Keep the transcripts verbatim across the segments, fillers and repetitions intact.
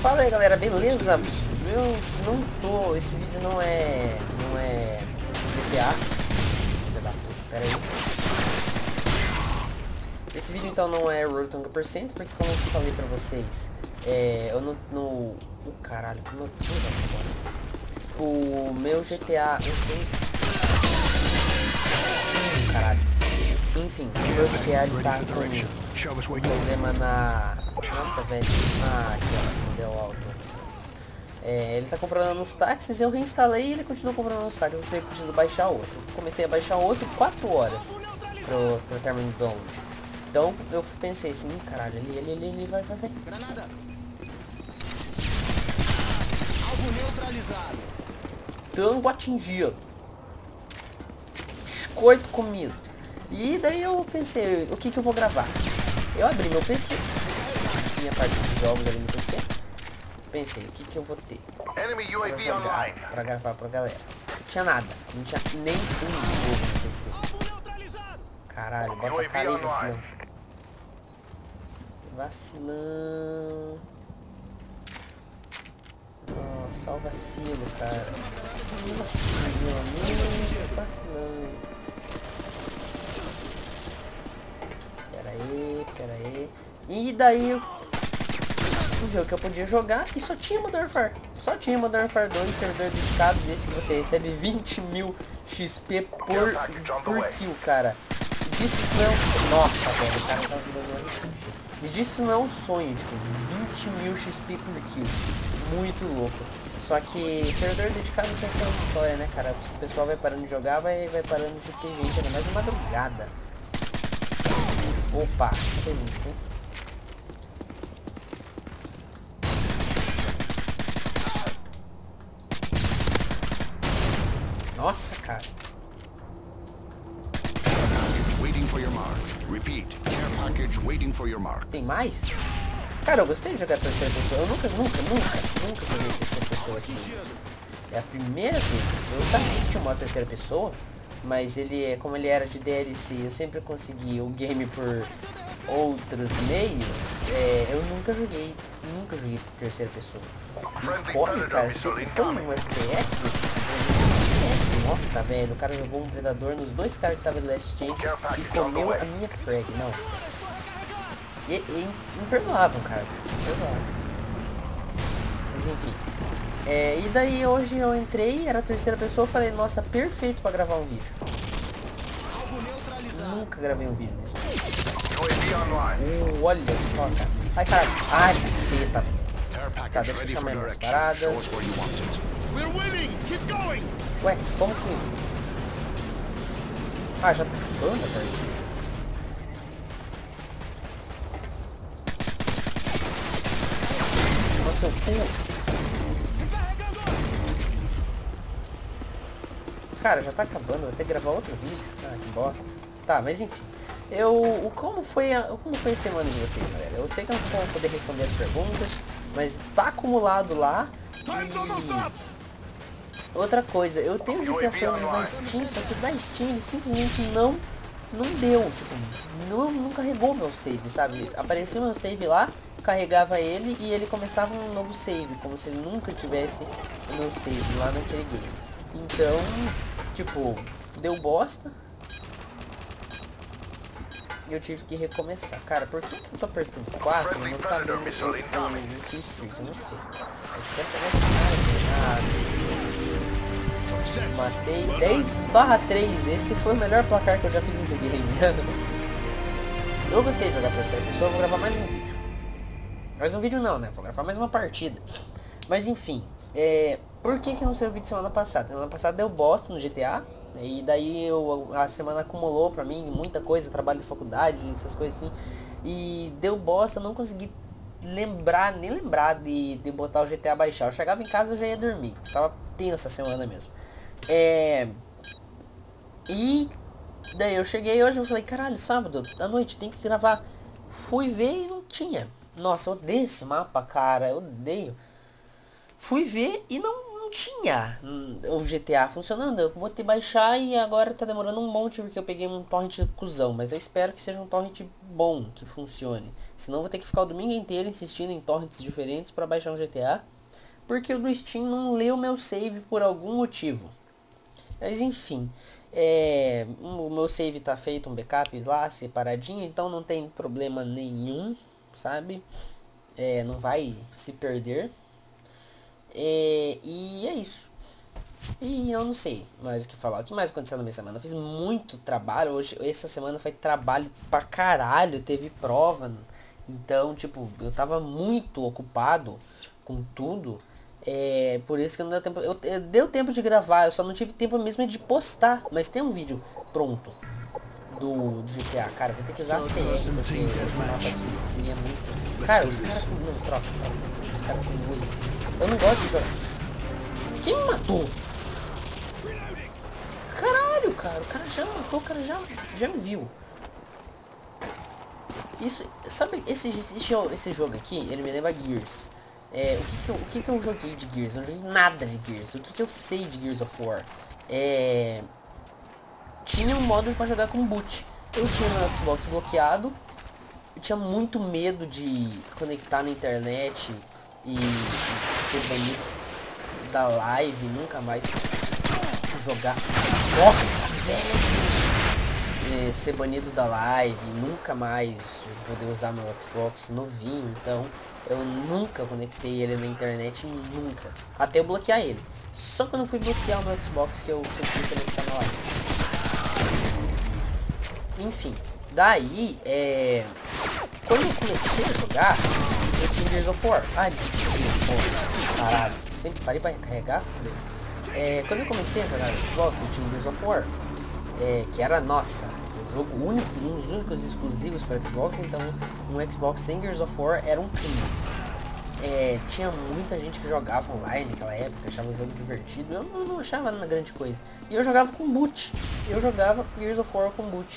Fala aí galera, beleza? Eu não tô, esse vídeo não é, não é G T A. Pera aí. Esse vídeo então não é Road to one hundred percent, porque como eu falei pra vocês, é, eu não, no, o caralho, como eu tô o meu G T A, eu tenho, caralho, enfim, o meu G T A ele tá com um problema na, nossa velho, ah, aqui ó, não deu alto. É, ele tá comprando nos táxis, eu reinstalei e ele continua comprando nos táxis, eu sei preciso baixar outro. Comecei a baixar outro quatro horas pro, pro término do download. Então eu pensei assim, caralho, ele, ele, ele, ele vai, vai, vai. Granada. Alvo neutralizado. Tango atingido. Biscoito comido. E daí eu pensei, o que que eu vou gravar? Eu abri meu P C, minha parte de jogos ali no P C. Pensei, o que que eu vou ter pra jogar, pra gravar pra galera? Não tinha nada, não tinha nem um jogo no P C. Caralho, bota a cara aí, vacilão. Vacilão. Nossa, olha o vacilo, cara. Que vacilão, meu vacilão. Pera aí, pera aí. E daí eu fui ver o que eu podia jogar e só tinha Modern Warfare. Só tinha Modern Warfare dois, servidor dedicado desse que você recebe vinte mil X P por, por kill, cara. Me disse isso não é um sonho. Nossa, velho, o cara tá ajudando. Me disse isso não é um sonho, tipo, vinte mil X P por kill. Muito louco. Só que servidor dedicado tem aquela história, né, cara? O pessoal vai parando de jogar, vai, vai parando de ter gente, ainda mais de madrugada. Opa, essa pergunta, hein? Nossa, cara. Tem mais? Cara, eu gostei de jogar terceira pessoa. Eu nunca, nunca, nunca, nunca joguei terceira pessoa assim. É a primeira vez. Eu sabia que tinha uma terceira pessoa, mas ele, como ele era de D L C, eu sempre consegui o game por outros meios. É, eu nunca joguei, nunca joguei terceira pessoa. E corre, cara, sempre foi um F P S. Nossa, velho, o cara jogou um predador nos dois caras que estavam no Last Change e comeu a minha frag, não. E, e imperdoável, cara, imperdoável. Mas enfim. É, e daí hoje eu entrei, era a terceira pessoa, falei, nossa, perfeito pra gravar um vídeo. Nunca gravei um vídeo desse tipo. Uh, olha só, cara. Ai, cara. Ai, caceta. Tá, deixa eu chamar minhas paradas. Ué, como que... Ah, já tá acabando a partida. Nossa, eu tenho... Cara, já tá acabando, vou ter que gravar outro vídeo. Ah, que bosta. Tá, mas enfim. Eu... O, como, foi a, como foi a semana de vocês, galera? Eu sei que eu não vou poder responder as perguntas, mas tá acumulado lá. E... Outra coisa, eu tenho G T A San Andreas na Steam, só que da Steam ele simplesmente não, não deu, tipo, não, não carregou meu save, sabe? Aparecia meu save lá, carregava ele e ele começava um novo save, como se ele nunca tivesse o meu save lá naquele game. Então, tipo, deu bosta. E eu tive que recomeçar. Cara, por que, que eu tô apertando quatro e não tá vendo o Kill Streak? Eu não sei. Mas quer pegar esse cara? Matei dez barra três. Esse foi o melhor placar que eu já fiz nesse game. Eu gostei de jogar terceira pessoa. Vou gravar mais um vídeo. Mais um vídeo não, né? Vou gravar mais uma partida. Mas enfim. É... Por que que não saiu o vídeo semana passada? Semana passada deu bosta no G T A. E daí eu, a semana acumulou pra mim muita coisa. Trabalho de faculdade, essas coisas assim. E deu bosta. Eu não consegui lembrar, nem lembrar de, de botar o G T A baixar. Eu chegava em casa e já ia dormir. Tava tensa a semana mesmo. É... E daí eu cheguei hoje e falei, caralho, sábado à noite tem que gravar. Fui ver e não tinha. Nossa, eu odeio esse mapa, cara, eu odeio. Fui ver e não, não tinha o G T A funcionando. Eu botei baixar e agora tá demorando um monte porque eu peguei um torrent cuzão. Mas eu espero que seja um torrent bom, que funcione. Senão eu vou ter que ficar o domingo inteiro insistindo em torrents diferentes pra baixar um G T A. Porque o do Steam não leu meu save por algum motivo. Mas enfim, é, o meu save tá feito, um backup lá, separadinho. Então não tem problema nenhum, sabe? É, não vai se perder. É, e é isso. E eu não sei mais o que falar. O que mais aconteceu na minha semana? Eu fiz muito trabalho. Hoje, essa semana foi trabalho pra caralho. Teve prova. Então, tipo, eu tava muito ocupado com tudo. É, por isso que não deu tempo. Eu, eu, deu tempo de gravar. Eu só não tive tempo mesmo de postar. Mas tem um vídeo pronto do, do G T A. Cara, vou ter que usar a C R. Porque esse mapa aqui ele é muito. Cara, os caras. Não, troca. Os caras têm oito. Eu não gosto de jogar. Quem me matou? Caralho, cara. O cara já matou, o cara já, já me viu. Isso, sabe, esse, esse, esse jogo aqui, ele me lembra Gears. É, o que que, eu, o que que eu joguei de Gears? Eu não joguei nada de Gears. O que que eu sei de Gears of War? É... Tinha um modo pra jogar com boot. Eu tinha meu Xbox bloqueado. Eu tinha muito medo de conectar na internet e ser banido da live, nunca mais jogar. Nossa, velho! É, ser banido da live, nunca mais poder usar meu Xbox novinho. Então eu nunca conectei ele na internet, nunca. Até eu bloquear ele. Só que eu não fui bloquear o meu Xbox que eu consegui conectar na live. Enfim, daí é... quando eu comecei a jogar, eu tinha Gears of War. Ai, porra, caralho. Sempre parei pra carregar, fudeu. É, quando eu comecei a jogar no Xbox, eu tinha Gears of War. É, que era, nossa, um jogo único, um dos únicos exclusivos para Xbox. Então, um Xbox sem Gears of War era um crime. É, tinha muita gente que jogava online naquela época, achava o jogo divertido. Eu não, não achava nada grande coisa. E eu jogava com boot. Eu jogava Gears of War com boot.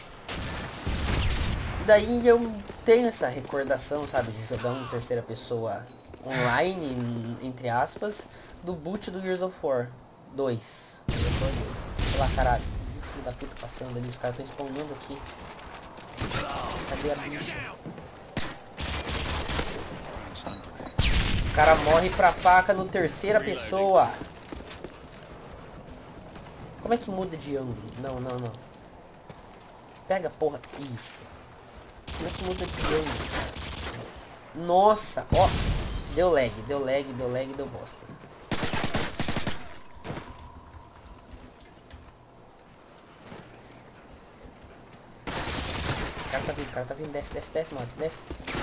Daí eu tenho essa recordação, sabe, de jogar uma terceira pessoa online, entre aspas, do boot do Gears of War dois. Olha lá, caralho. Filho da puta passando ali, os caras estão spawnando aqui. Cadê a bicha? O cara morre pra faca no terceira pessoa. Como é que muda de ângulo? Não, não, não. Pega, porra. Isso. Como é que muda de ângulo? Nossa, ó. Deu lag, deu lag, deu lag, deu bosta. O cara tá vindo, o cara tá vindo. Desce, desce, desce, mano. Desce.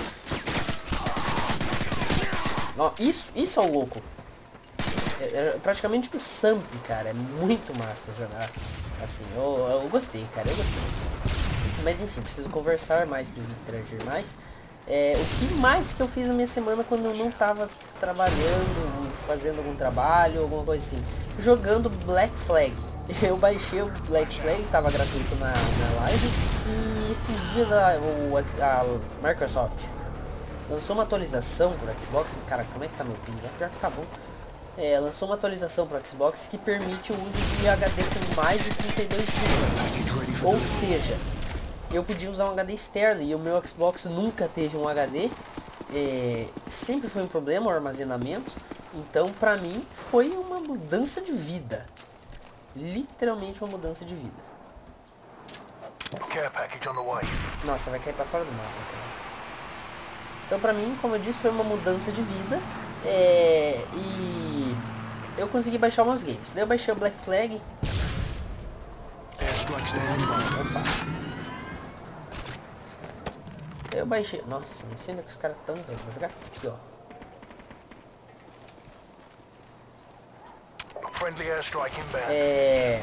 Não, isso, isso é o louco. É, é praticamente um Samp, cara. É muito massa jogar assim. Eu, eu gostei, cara. Eu gostei. Mas enfim, preciso conversar mais, preciso interagir mais. É, o que mais que eu fiz na minha semana quando eu não tava trabalhando, fazendo algum trabalho, alguma coisa assim? Jogando Black Flag. Eu baixei o Black Flag, tava gratuito na, na live. E esses dias a, o, a Microsoft lançou uma atualização pro Xbox. Cara, como é que tá meu ping? É pior que tá bom. É, lançou uma atualização pro Xbox que permite o uso de H D com mais de trinta e dois gigas. Ou seja, eu podia usar um H D externo e o meu Xbox nunca teve um H D. É, sempre foi um problema o armazenamento. Então pra mim foi uma mudança de vida. Literalmente uma mudança de vida. Nossa, vai cair pra fora do mapa, cara. Então pra mim, como eu disse, foi uma mudança de vida. É, e eu consegui baixar meus games. Daí eu baixei o Black Flag. Opa. Eu baixei. Nossa, não sei onde é que os caras estão, velho. Vou jogar aqui, ó. É.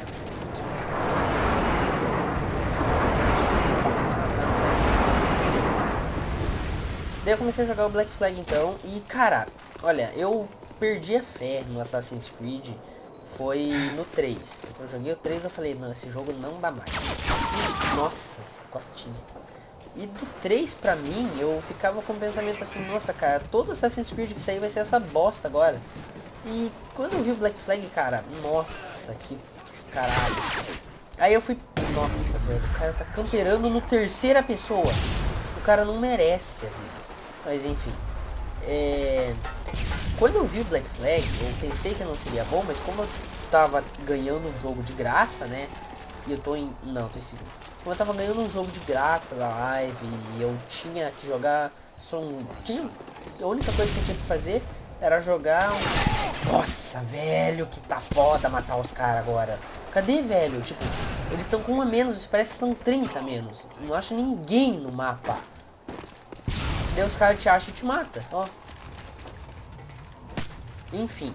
Daí eu comecei a jogar o Black Flag então. E cara, olha, eu perdi a fé no Assassin's Creed. Foi no três. Eu joguei o três e eu falei, não, esse jogo não dá mais. E, nossa, costinha. E do três pra mim, eu ficava com o pensamento assim, nossa cara, todo Assassin's Creed que sair vai ser essa bosta agora. E quando eu vi o Black Flag, cara, nossa, que caralho. Aí eu fui, nossa, velho, o cara tá camperando no terceira pessoa. O cara não merece a vida. Mas enfim. É... Quando eu vi o Black Flag, eu pensei que não seria bom, mas como eu tava ganhando um jogo de graça, né? E eu tô em... Não, tô em segundo. Como eu tava ganhando um jogo de graça da live e eu tinha que jogar... Só um... tinha... A única coisa que eu tinha que fazer era jogar um... Nossa, velho, que tá foda matar os caras agora. Cadê, velho? Tipo, eles estão com um a menos, parece que estão trinta a menos. Não acho ninguém no mapa. Daí os caras te acham e te matam, ó. Enfim.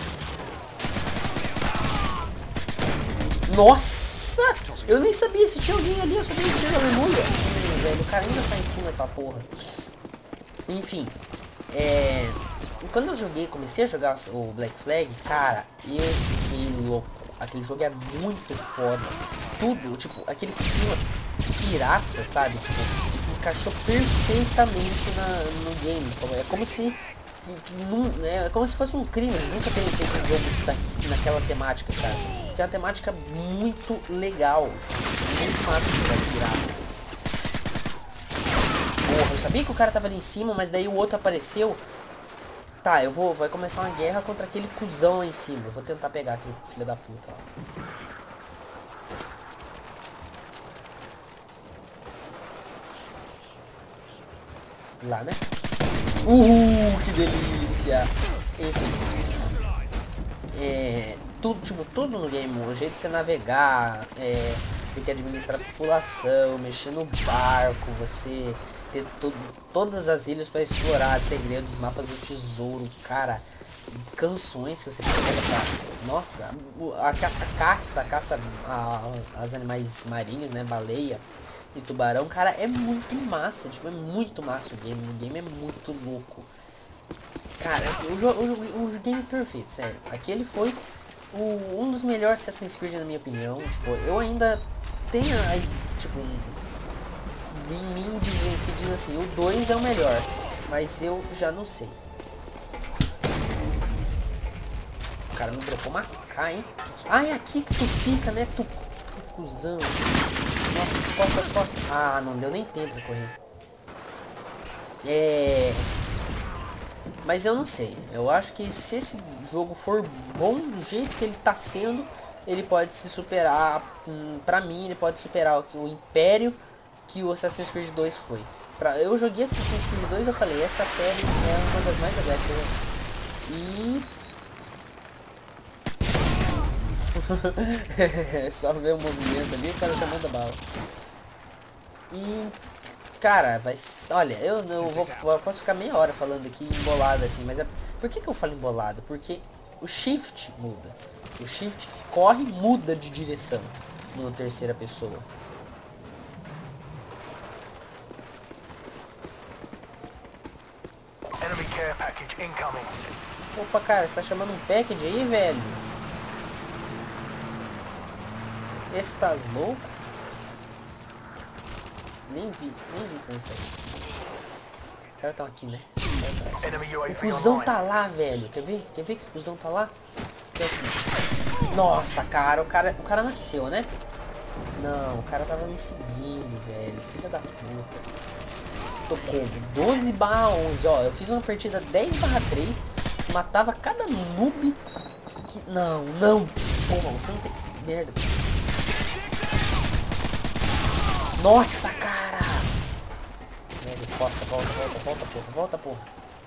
Nossa! Eu nem sabia se tinha alguém ali, eu sabia que tinha, aleluia. Hum, velho, o cara ainda tá em cima daquela porra. Enfim. É... Quando eu joguei, comecei a jogar o Black Flag, cara, eu fiquei louco. Aquele jogo é muito foda. Tudo, tipo, aquele clima pirata, sabe? Tipo, encaixou perfeitamente na, no game. É como se... É como se fosse um crime. Nunca teria feito um jogo da, naquela temática, cara. Que é uma temática muito legal. Tipo, muito massa de jogar de pirata. Porra, eu sabia que o cara tava ali em cima, mas daí o outro apareceu. Tá, eu vou... Vai começar uma guerra contra aquele cuzão lá em cima. Eu vou tentar pegar aquele filho da puta lá. Lá, né? Uhul, que delícia! Enfim. É... Tudo, tipo, tudo no game. O jeito de você navegar, é... Tem que administrar a população, mexer no barco, você... ter todo, todas as ilhas para explorar, segredos, mapas do tesouro, cara, canções que você pode pra... Nossa, a, a caça, a caça a, aos animais marinhos, né, baleia e tubarão, cara, é muito massa, tipo, é muito massa o game, o game é muito louco. Cara, o, jo o, o game é perfeito, sério, aquele foi o, um dos melhores Assassin's Creed na minha opinião, tipo, eu ainda tenho aí, tipo, em mim que diz assim, o dois é o melhor, mas eu já não sei. O cara me dropou marcar, hein? Ah, é aqui que tu fica, né, tu, tu cuzão. Nossa, as costas, as costas. Ah, não deu nem tempo de correr. É... Mas eu não sei. Eu acho que se esse jogo for bom do jeito que ele tá sendo, ele pode se superar. Hum, pra mim, ele pode superar o, o Império que o Assassin's Creed dois foi. Pra, eu joguei Assassin's Creed dois e eu falei, essa série é uma das mais legais que eu joguei. E... só ver o movimento ali, o cara já manda bala. E... Cara, vai... Olha, eu, eu, vou, eu posso ficar meia hora falando aqui embolado assim, mas é... Por que que eu falo embolado? Porque o shift muda. O shift que corre muda de direção no terceira pessoa. Enemy care package incoming. Opa, cara, você tá chamando um package aí, velho? Esse tá louco? Nem vi, nem vi como foi. Os caras estão aqui, né? O cuzão tá lá, velho. Quer ver? Quer ver que o cuzão tá lá? Nossa, cara, o cara, o cara nasceu, né? Não, o cara tava me seguindo, velho. Filha da puta. Tô com doze barra onze, ó. Eu fiz uma partida dez barra três. Matava cada noob que... Não, não. Porra, você não tem... Merda. Nossa, cara. Velho, costa, volta, volta, volta, porra. Volta, porra.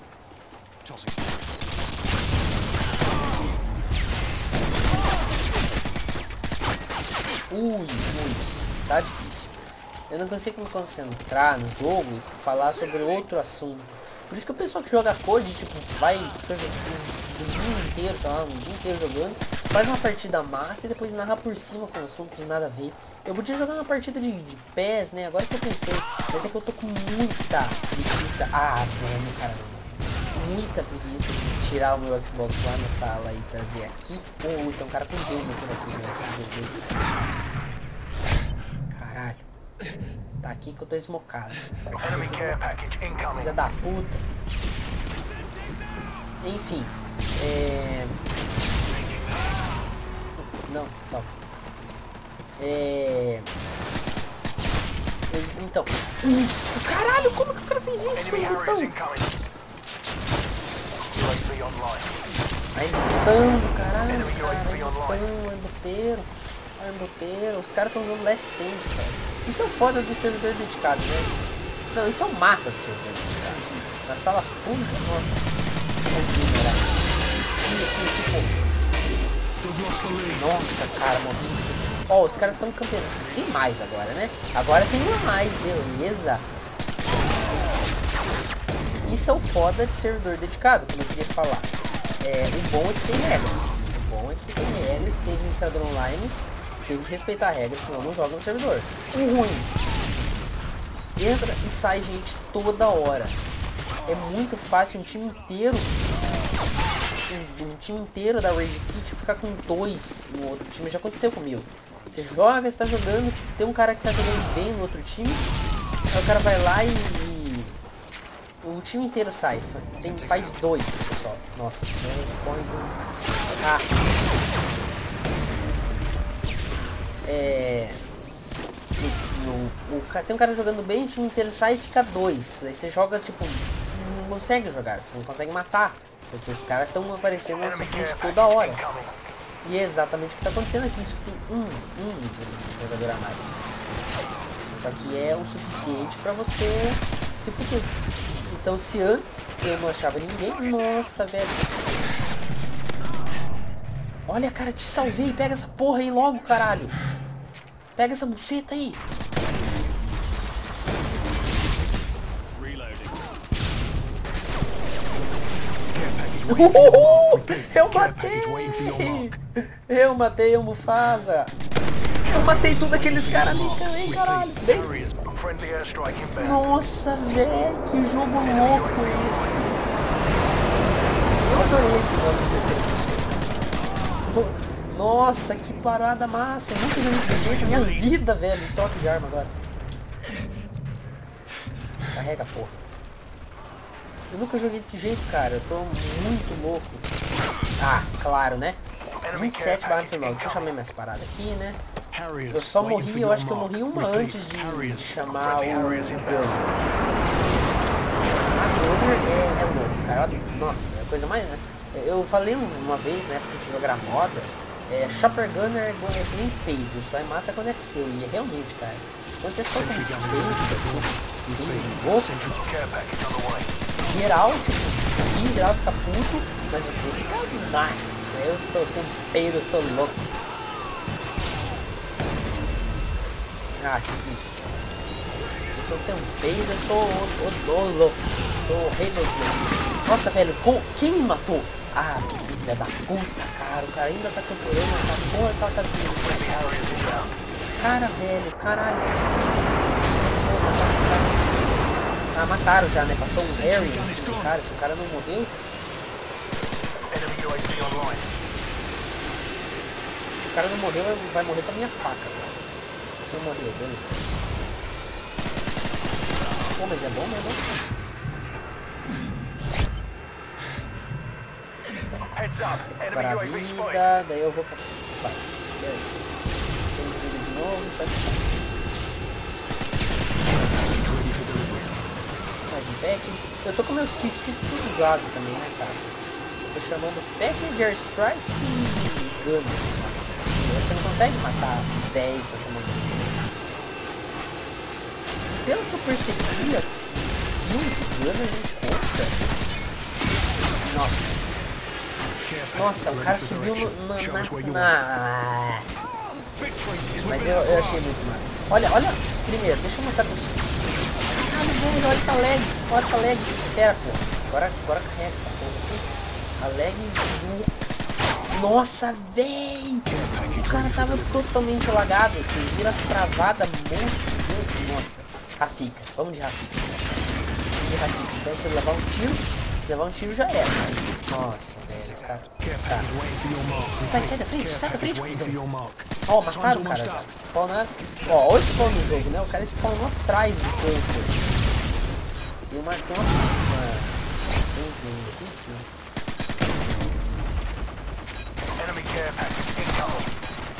Ui, ui. Tá difícil. Eu não consigo me concentrar no jogo e falar sobre outro assunto. Por isso que o pessoal que joga code, tipo, vai fica um dia inteiro, tá lá, um dia inteiro jogando, faz uma partida massa e depois narra por cima com assuntos nada a ver. Eu podia jogar uma partida de, de P E S, né? Agora que eu pensei, mas é que eu tô com muita preguiça. Ah, velho, caramba. Muita preguiça de tirar o meu Xbox lá na sala e trazer aqui. Ou então, cara, com Deus metendo aqui no Xbox. Caralho. Tá aqui que eu tô esmocado. Filha da puta. Enfim. É... Não, salve. É... Eles, então... Uf, caralho, como que o cara fez isso? Enemy Então... Harriers incoming. U A V online. Aí botando, caralho, Enemy cara, U A V aí online. botando, aí boteiro, aí boteiro. Os caras estão usando Last Stand, cara. Isso é o foda do servidor dedicado, né? Não, isso é o massa do servidor dedicado. Na sala pública, nossa. Aqui, aqui, aqui, nossa, cara, morri. Ó, oh, os caras estão campeando. Tem mais agora, né? Agora tem um a mais, beleza. Isso é o foda de servidor dedicado, como eu queria falar. É, o bom é que tem regra. O bom é que tem regras, se tem administrador online, tem que respeitar a regra, senão não joga no servidor. O ruim, entra e sai gente toda hora. É muito fácil um time inteiro, um, um time inteiro da Rage Kit ficar com dois no outro time. Já aconteceu comigo. Você joga, você tá jogando, tipo, tem um cara que tá jogando bem no outro time, aí o cara vai lá e... e o time inteiro sai. Tem, faz dois, pessoal. Nossa, corre do... Ah. É... No, no, o, tem um cara jogando bem, o time inteiro sai e fica dois. Aí você joga, tipo, não consegue jogar, você não consegue matar, porque os caras estão aparecendo na sua frente toda hora. E é exatamente o que está acontecendo aqui. Isso tem um, um jogador a mais. Só que é o suficiente para você se fuder. Então, se antes eu não achava ninguém... Nossa, velho. Olha, cara, te salvei. Pega essa porra aí logo, caralho. Pega essa buceta aí. Uhul! Eu matei! Eu matei a Mufasa! Eu matei tudo aqueles caras ali também, caralho! Bem... Nossa, velho! Que jogo louco esse! Eu adorei esse modo de terceira pessoa. Nossa, que parada massa! Eu nunca joguei desse jeito na minha vida, velho! Toque de arma agora. Carrega, porra. Eu nunca joguei desse jeito, cara. Eu tô muito louco. Ah, claro, né? vinte e sete barra dezenove. Deixa eu chamar minhas paradas aqui, né? Eu só morri, eu acho que eu morri uma antes de chamar o Gunner. A Gunner é, é louco, cara. Nossa, é a coisa mais... Eu falei uma vez, né? Porque esse jogo era moda. É, Chopper Gunner é que nem peido. Só é massa quando é seu. E é realmente, cara. Quando você solta um peido, peido louco, geral, tipo, em geral fica puto, mas você fica, nossa, eu sou tempeiro, eu sou louco. Ah, que isso. Eu sou tempeiro, eu sou o, o, o louco. Sou o rei dos loucos. Nossa, velho, com, quem me matou? Ah, que filha da puta, cara. O cara ainda tá campeando, tá porra, tá casinha. Cara, cara, velho, caralho, ah, mataram já, né? Passou um Harry em cima do cara. Se o cara não morreu... Se o cara não morreu, vai morrer com a minha faca. Se eu morrer, beleza. Pô, mas é bom mesmo. Para a vida, daí eu vou pra... Vai, beleza. Sem vida de novo, só que... Package. Eu tô com meus kits tudo usado também, né, cara? Eu tô chamando Package, Airstrike e Gunner. Você não consegue matar dez pra chamando. E pelo que eu percebi, as kills de Gunner não conta. Nossa. Nossa, o cara subiu no, na, na, na... Mas eu, eu achei muito massa. Olha, olha. Primeiro, deixa eu mostrar pra vocês. Caralho, velho, olha essa lag, olha essa lag. Pera, pô. Agora, agora carrega essa porra aqui. A lag do... Nossa, velho. O cara tava totalmente lagado, assim. Vira travada, monstro. Deus, nossa. Rafika. Vamos de Rafika. Vamos de Rafika. Então, se levar um tiro, se levar um tiro já era. Nossa, velho, cara. Tá. Sai, sai da frente, sai da frente, cuzão. Ó, oh, mataram o cara já. Spawnaram. Ó, oh, olha o spawn no jogo, né? O cara spawnou atrás do corpo. Tem uma... Tem uma... Sim, tem aqui em cima.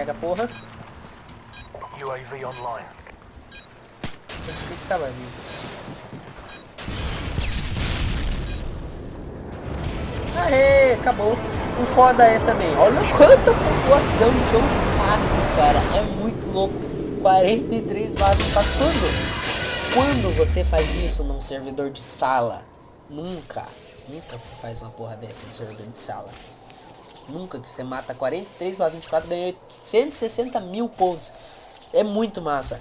Pega a porra. U A V online. Eu achei que tava vivo. Aê, acabou. O foda é também, olha quanta pontuação que eu faço, cara. É muito louco. quarenta e três vagas pra quando? Quando você faz isso num servidor de sala? Nunca. Nunca se faz uma porra dessa no servidor de sala. Nunca que você mata quarenta e três para vinte e quatro, ganha cento e sessenta mil pontos. É muito massa.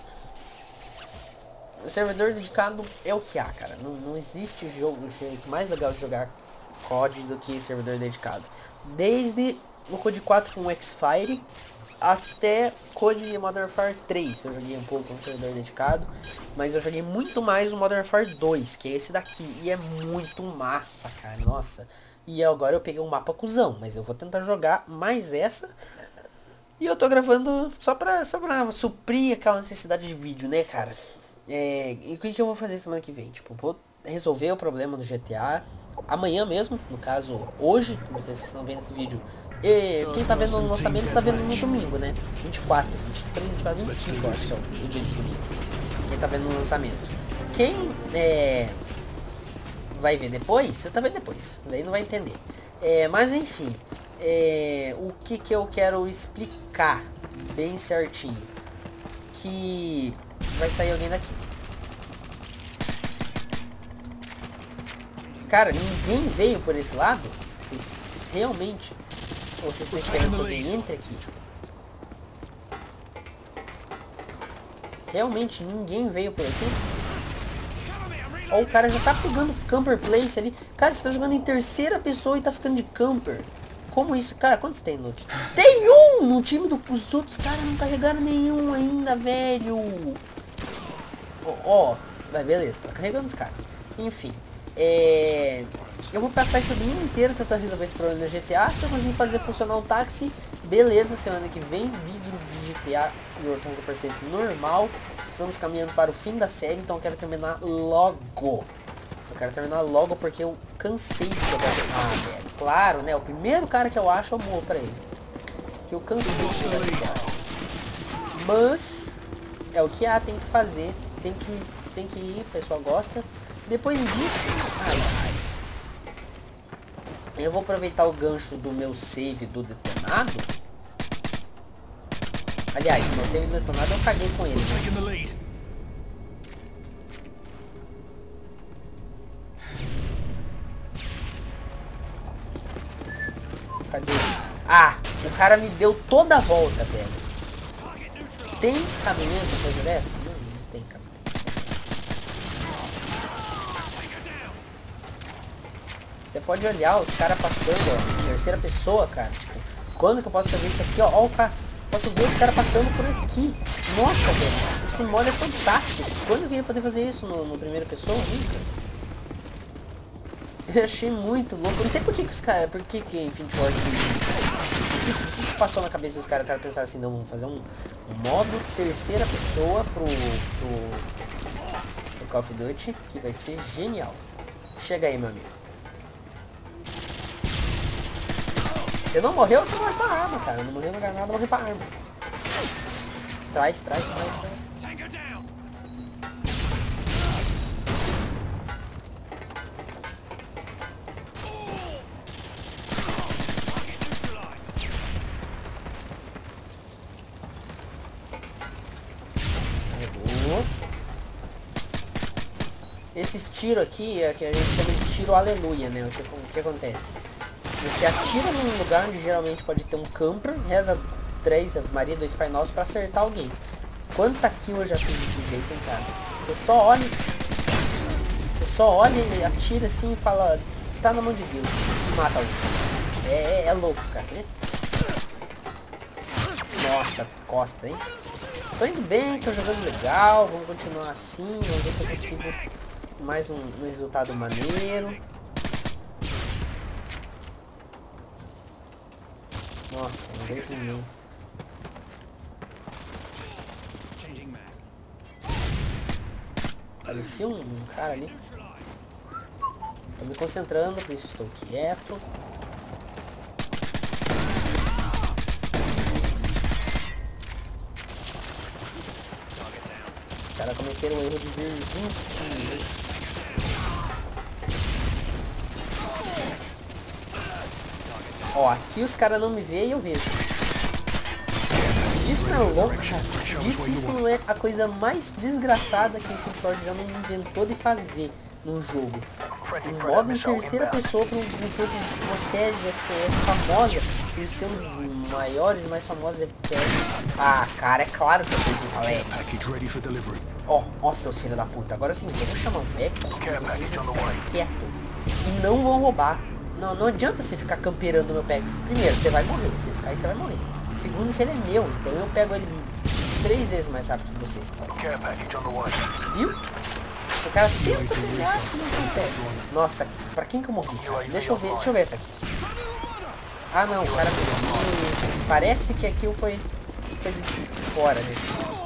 O servidor dedicado é o que há, cara. Não, não existe jogo jeito mais legal de jogar C O D do que servidor dedicado. Desde o C O D quatro com o X-Fire até C O D Modern Warfare três. Eu joguei um pouco no servidor dedicado, mas eu joguei muito mais o Modern Warfare dois, que é esse daqui. E é muito massa, cara. Nossa. E agora eu peguei um mapa cuzão, mas eu vou tentar jogar mais essa. E eu tô gravando só pra, só pra suprir aquela necessidade de vídeo, né, cara? É, e o que, que eu vou fazer semana que vem? Tipo, vou resolver o problema do G T A. Amanhã mesmo, no caso, hoje, porque vocês estão vendo esse vídeo. E quem tá vendo no lançamento tá vendo no domingo, né? vinte e quatro, vinte e três, vinte e quatro, vinte e cinco, eu acho, o dia de domingo. Quem tá vendo no lançamento. Quem é... vai ver depois, você tá vendo depois, daí não vai entender. É, mas enfim, é, o que que eu quero explicar bem certinho, que vai sair alguém daqui. Cara, ninguém veio por esse lado. Vocês realmente, ou vocês estão esperando que alguém entre aqui? Realmente ninguém veio por aqui. Ó, o cara já tá pegando camper place ali. Cara, você tá jogando em terceira pessoa e tá ficando de camper. Como isso? Cara, quantos tem no time? Tem um no time dos outros caras, não carregaram nenhum ainda, velho. Ó, ó, vai, beleza, tá carregando os caras. Enfim, é... eu vou passar esse domingo inteiro tentando resolver esse problema no G T A. Se eu conseguir fazer funcionar o táxi, beleza. Semana que vem, vídeo de G T A e o oitenta por cento normal. Estamos caminhando para o fim da série, então eu quero terminar logo. Eu quero terminar logo porque eu cansei de jogar. Ah, velho, claro, né? O primeiro cara que eu acho, eu morro pra ele. Que eu cansei de jogar. Mas é o que há, tem que fazer. Tem que, tem que ir, o pessoal gosta. Depois disso, ai, ai, eu vou aproveitar o gancho do meu save do detonado. Aliás, o meu save do detonado eu caguei com ele, né? Cadê? Ah, o cara me deu toda a volta, velho. Tem cabimento coisa dessa? Não, não tem cabimento. Você pode olhar os caras passando, ó, em terceira pessoa, cara. Tipo, quando que eu posso fazer isso aqui, ó? Ó o cara. Posso ver os caras passando por aqui. Nossa, velho. Esse mod é fantástico. Quando que eu ia poder fazer isso no, no primeira pessoa? Nunca. Eu achei muito louco. Eu não sei por que, que os caras... Por que que Infinity Ward fez isso? O que, que, que passou na cabeça dos caras? O cara pensaram assim, não, vamos fazer um, um modo terceira pessoa pro, pro, pro Call of Duty, que vai ser genial. Chega aí, meu amigo. Você não morreu, você morre pra arma, cara. Não morreu na granada, morre pra arma. Traz, traz, traz, traz. Carregou. Esses tiros aqui é que a gente chama de tiro aleluia, né? O que, o que acontece? Você atira num lugar onde geralmente pode ter um camper, reza três Ave Maria, dois Pai Nosso pra acertar alguém. Quanta kill eu já fiz desse jeito, hein, cara? Você só olha... Você só olha e atira assim e fala... Tá na mão de Deus. E mata alguém. É, é, é louco, cara, né? Nossa, costa, hein? Tô indo bem, tô jogando legal. Vamos continuar assim. Vamos ver se eu consigo mais um, um resultado maneiro. Nossa, não vejo ninguém. Parecia um, um cara ali. Tô me concentrando, por isso estou quieto. cometeram o erro de vir juntinho. Ó, aqui os caras não me veem e eu vejo. Disso não é louco, cara. Disso isso não é a coisa mais desgraçada que o Control já não inventou de fazer num jogo. Um modo em terceira pessoa para um, um jogo de uma série de F P S famosa, por ser um dos maiores e mais famosos F P S. Ah, cara, é claro que eu perdi, galera. Ó, ó, seus filhos da puta. Agora é o seguinte, eu vou chamar um pack pra vocês ficarem quietos e não vão roubar. Não, não adianta você ficar camperando o meu pack. Primeiro, você vai morrer. Se ficar aí, você vai morrer. Segundo, que ele é meu, então eu pego ele três vezes mais rápido que você. Viu? O cara tenta pegar e não consegue. Nossa, pra quem que eu morri? Deixa eu ver, deixa eu ver essa aqui. Ah não, o cara pegou. Parece que aquilo foi, foi de fora, né?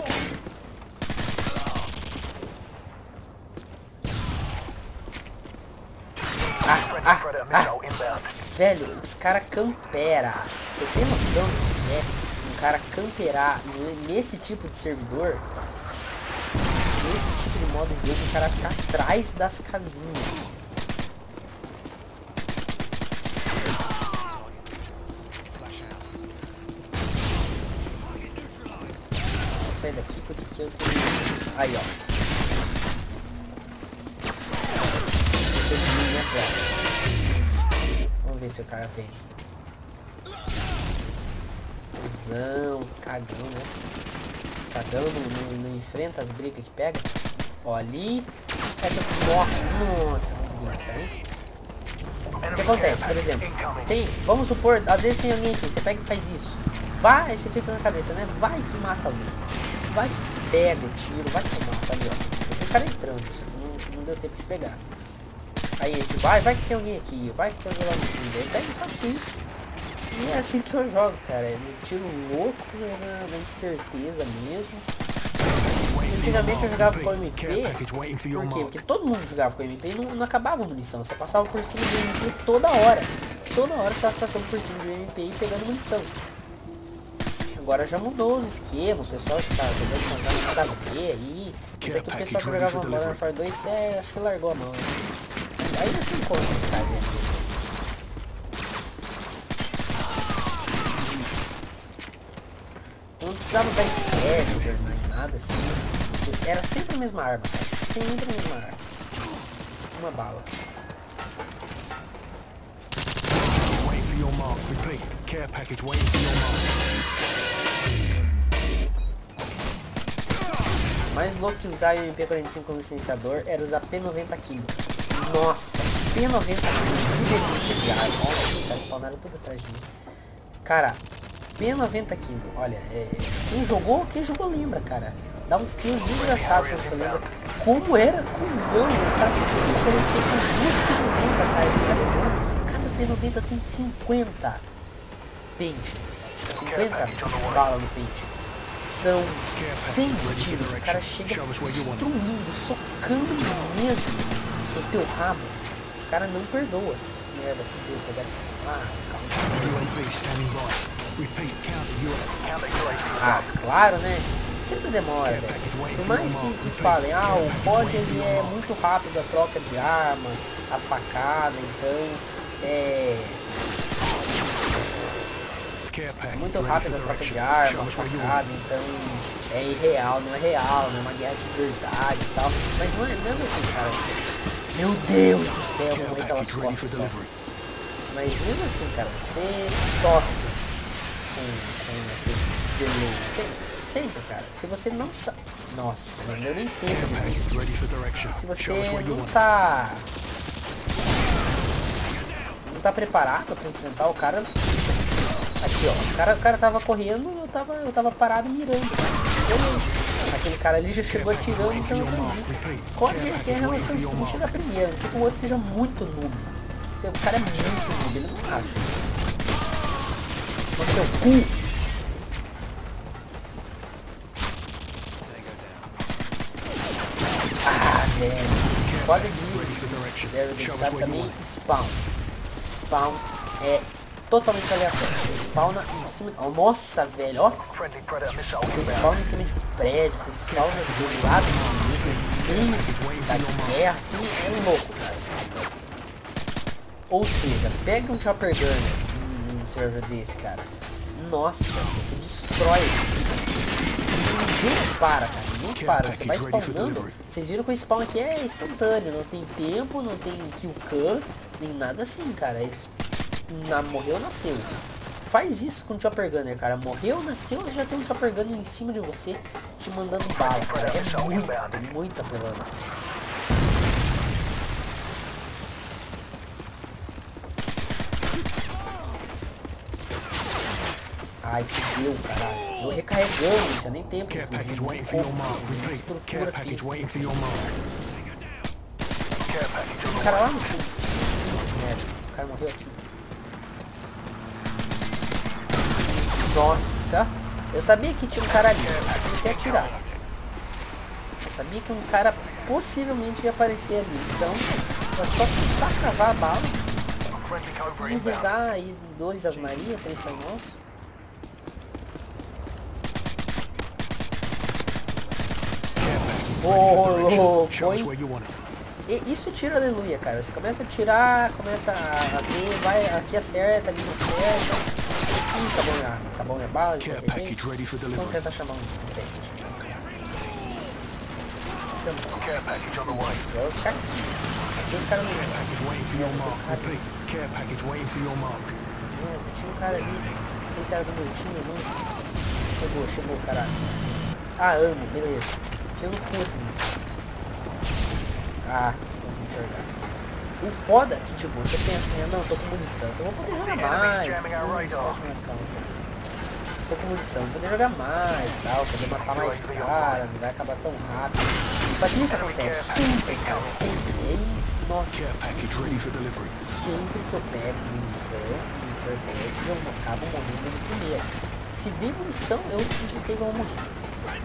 Ah, ah, ah. Velho, os caras camperam. Você tem noção do que é um cara camperar nesse tipo de servidor? Nesse tipo de modo de jogo, o cara ficar atrás das casinhas. Deixa eu sair daqui porque aqui eu tenho... Aí, ó. Deixa eu vir minha frente. Vamos ver se o cara vem. Cusão, cagão, né? Cagão não, não, não enfrenta as brigas que pega. Ó, ali. Nossa, nossa, consegui matar, hein? O que acontece, por exemplo? Tem, vamos supor, às vezes tem alguém aqui, você pega e faz isso. Vai, aí você fica na cabeça, né? Vai que mata alguém. Vai que pega o tiro, vai que mata ali, ó. Esse cara entrando, só que não, não deu tempo de pegar. Aí a gente vai, vai que tem alguém aqui, vai que tem alguém lá no fundo. Eu pego e faço isso. E é assim que eu jogo, cara. É no tiro louco, é na, na incerteza mesmo. Antigamente eu jogava com M P. Por quê? Porque todo mundo jogava com M P e não, não acabava a munição. Você passava por cima de M P toda hora. Toda hora você tava passando por cima de M P e pegando munição. Agora já mudou os esquemas, o pessoal que tá jogando com as nada a ver aí. Esse aqui o pessoal que jogava Modern Warfare dois, é, acho que largou a mão. Né? Ainda se encontra os caras, né? Não precisava usar Scavenger, nem nada assim. Era sempre a mesma arma, cara. Sempre a mesma arma. Uma bala. Mais louco que usar o M P quarenta e cinco com licenciador era usar P noventa Kilo. Nossa, P noventa Kilo, que delícia de arma. Olha, os caras spawnaram tudo atrás de mim. Cara, P noventa Kilo, olha, é, quem jogou, quem jogou lembra, cara. Dá um fio desgraçado quando você lembra como era cuzão, né? O cara aparecer com duas P noventa, cara. Você sabe, cada P noventa tem cinquenta pente. cinquenta balas no pente. São cem tiros. O cara chega destruindo, socando mesmo no teu rabo. O cara não perdoa. Merda, fudeu, pegar esse... Ah, calma. Ah, claro, né? Sempre demora, velho. Por mais que, que falem, ah, o C O D ele é muito rápido a troca de arma, a facada, então é... muito rápido a troca de arma, a facada, então é irreal, não é real, não é uma guerra de verdade e tal. Mas não é mesmo assim, cara. Meu Deus do céu, eu morri pelas costas só. Mas mesmo assim, cara, você sofre com, com esse delay. Sempre, sempre, cara. Se você não tá... Nossa, não deu nem tempo de ver. Se você não tá... Não tá preparado pra enfrentar o cara... Aqui, ó. O cara, o cara tava correndo e eu tava, eu tava parado mirando. Eu, aquele cara ali já chegou atirando, então eu perdi. Pode ter a relação de quem chega primeiro. Não sei que o outro seja muito noob. Se o cara é muito noob, ele não acha. No teu cu. Ah, velho. Foda de zero dedicado também. Spawn. Spawn é totalmente aleatório. Você spawna em cima... Oh, nossa, velho, ó. Você spawna em cima de prédio, você spawna do lado do inimigo. ruim da guerra, assim, é louco, cara. Ou seja, pega um Chopper Gunner num server desse, cara. Nossa, você destrói. Ninguém para, cara. Ninguém para. Você vai spawnando. Vocês viram que o spawn aqui é instantâneo. Não tem tempo, não tem kill cam, nem nada assim, cara. É na, morreu, nasceu. Faz isso com o Chopper Gunner, cara. Morreu, nasceu, já tem um Chopper Gunner em cima de você, te mandando bala, cara. É muito, muito apelando. Ai, fudeu, caralho. Eu recarregando, não tinha nem tempo de fugir, nem como, nem estrutura física. O cara lá no fundo. Merda, o cara morreu aqui. Nossa, eu sabia que tinha um cara ali, eu comecei a atirar. Eu sabia que um cara possivelmente ia aparecer ali, então eu só precisar cavar a bala e rezar aí dois Ave Maria, três Pai Nosso. Ô, louco, e isso tira aleluia, cara. Você começa a tirar, começa a ver, vai, aqui acerta, ali não acerta. Ih, acabou minha, acabou minha bala de qualquer jeito. Vamos tentar chamar um package. Chama. Eu vou ficar aqui. Aqui os caras não vão. Tinha um cara ali, não sei se era do meu time ou não. Chegou, chegou, caralho. Ah, amo, beleza. Eu não conheço isso. Ah, não consigo enxergar. O foda é que, tipo, você pensa assim, não, tô com munição, então eu vou poder jogar mais. Tô com munição, vou poder jogar mais, tal, poder matar mais cara, não vai acabar tão rápido. Só que isso acontece sempre, cara, sempre. E aí, nossa, sempre que eu pego munição, no Interpack, eu acabo morrendo no primeiro. Se vir munição, eu sinto sei que eu vou morrer.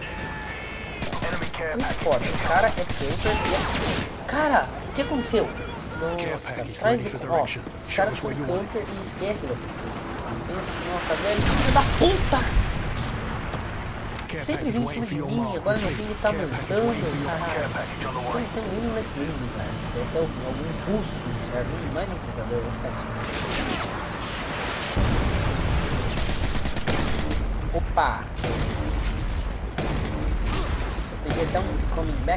Muito foda, o cara é camper e é... Cara, o que aconteceu? Nossa, atrás do... Ó, os caras são camper e esquecem daqui. Você pensa que, nossa, velho, filho da puta! Sempre vem em cima de mim, agora meu pingo tá aumentando, caralho. Eu não tenho nem um letrino, cara. Tem até algum pulso, serve mais um pesador, vou ficar aqui. Opa! Peguei até um coming back.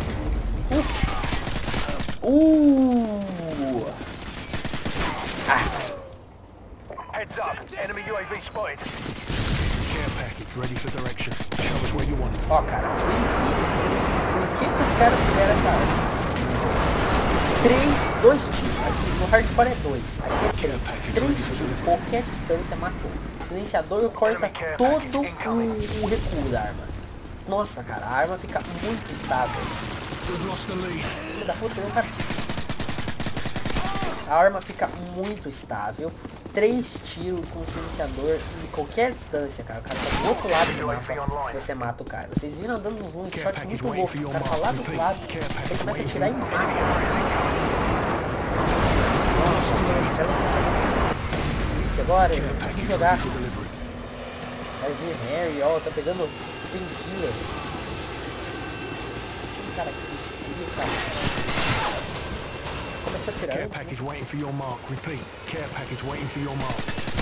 Uh! Uh! Ah! Heads up, enemy U A V spotted. Care package ready for direction. Show us where you want it. Ó, cara, por que, por que que os caras fizeram essa arma? Três, dois tiros. Aqui no hardcore é dois. Aqui é três. Três tiros. Qualquer distância matou. Silenciador corta todo o, o recuo da arma. Nossa, cara, a arma fica muito estável. Filho da puta, eu, cara. A arma fica muito estável. Três tiros com o silenciador em qualquer distância, cara. O cara tá do outro lado do mapa, você mata o cara. Vocês viram andando nos one shot muito louco. O cara tá lá do outro lado, ele começa a atirar e mata. Nossa, velho, será que eu vou chamar esse Sneak agora? Eu preciso jogar. Vai vir Harry, ó, tá pegando Painkiller. Tinha um cara aqui. Cadê o cara? Começou a tirar Care antes, package né? waiting for your mark. Repeat. Care package waiting for your mark.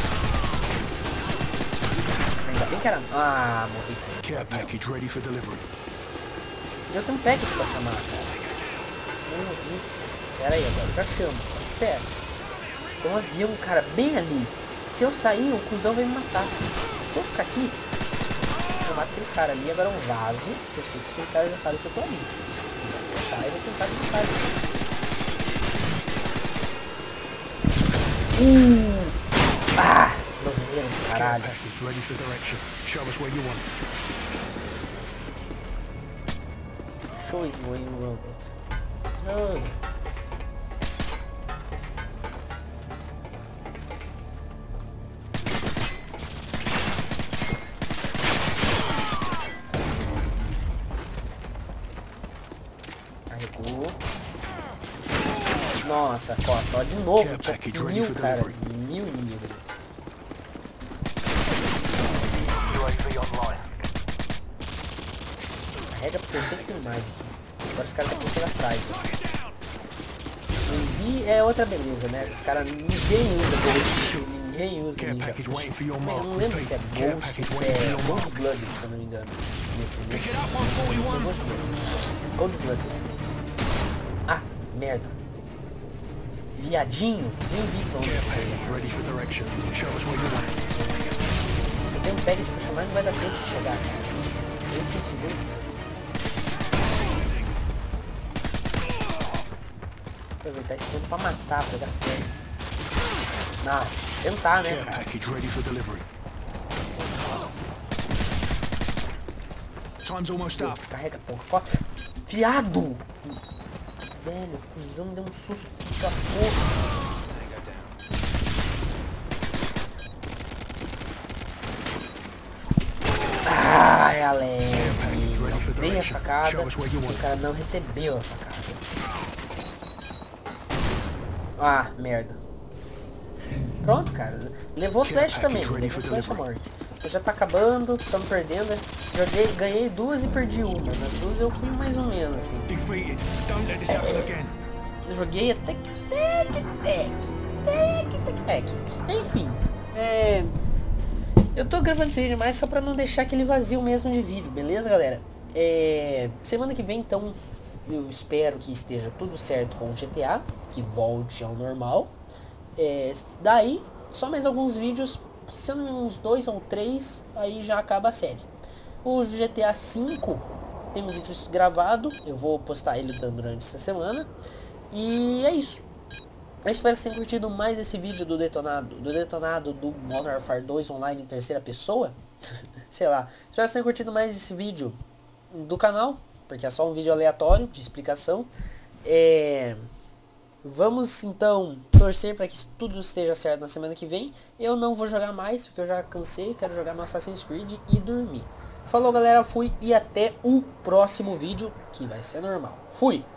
Ainda bem que era... Ah, morri. Care package ready for delivery. Eu tenho um package pra chamar, cara. Eu não vi. Pera aí, agora eu já chamo. Espera. Tem um avião, cara, bem ali. Se eu sair, o cuzão vai me matar. Se eu ficar aqui, eu mato aquele cara ali. Agora é um vaso. Eu sei que aquele cara já sabe que eu tô ali. Eu vou sair e vou tentar tentar ali. Uh! Ah! Nozeiro do caralho. Care package ready for direction. Show us where you want it. Show is where you want it. Oh. Carregou. Nossa, Costa, ó, de novo, tinha mil, cara, mil inimigos. U A V online. Carrega porque eu sei que tem mais aqui. Agora os caras estão pensando atrás. O Envy é outra beleza, né? Os caras, ninguém usa Ghost, ninguém usa Ninja Push. Eu não lembro se é Ghost, se é Gold Blood, se eu não me engano. Nesse, nesse, nesse é Ghost Blood. Gold Blood. Ah, merda. Viadinho, nem vi pra onde eu tenho um package pra chamar e não vai dar tempo de chegar. vinte e cinco segundos. Aproveitar esse tempo pra matar, pegar fogo. Nossa, tentar, né, cara? Meu, carrega porra. Viado! Velho, o cuzão me deu um susto da porra. Ai, Alex. Eu dei a facada e o cara não recebeu a facada. Ah, merda. Pronto, cara. Levou flash também. Levou flash a morte. Já tá acabando, estamos perdendo. Né? Joguei, ganhei duas e perdi uma. Nas duas eu fui mais ou menos assim. É, eu joguei até que tec, tec, tec, tec, tec. Enfim, é, eu tô gravando esse vídeo mais só pra não deixar aquele vazio mesmo de vídeo, beleza, galera? É, semana que vem, então, eu espero que esteja tudo certo com o G T A, que volte ao normal. É, daí, só mais alguns vídeos, sendo uns dois ou três, aí já acaba a série. O G T A cinco tem um vídeo gravado, eu vou postar ele durante essa semana. E é isso. Eu espero que vocês tenham curtido mais esse vídeo do detonado, do detonado do Modern Warfare dois online em terceira pessoa. Sei lá. Espero que vocês tenham curtido mais esse vídeo do canal, porque é só um vídeo aleatório de explicação. É... Vamos então torcer para que tudo esteja certo na semana que vem. Eu não vou jogar mais, porque eu já cansei, quero jogar meu Assassin's Creed e dormir. Falou, galera, fui e até o próximo vídeo, que vai ser normal. Fui!